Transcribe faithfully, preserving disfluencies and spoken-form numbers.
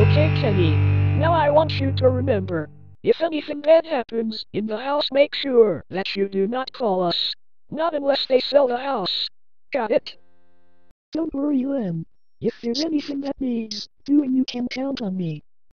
Okay, Kenny. Now I want you to remember, if anything bad happens in the house, make sure that you do not call us. Not unless they sell the house. Got it? Don't worry, Lem. If there's anything that needs doing, you can count on me.